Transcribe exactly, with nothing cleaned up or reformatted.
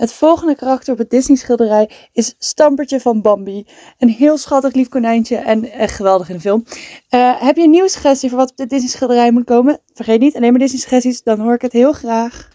Het volgende karakter op het Disney schilderij is Stampertje van Bambi. Een heel schattig lief konijntje en echt geweldig in de film. Uh, heb je een nieuwe suggestie voor wat op dit Disney schilderij moet komen? Vergeet niet, alleen maar Disney suggesties, dan hoor ik het heel graag.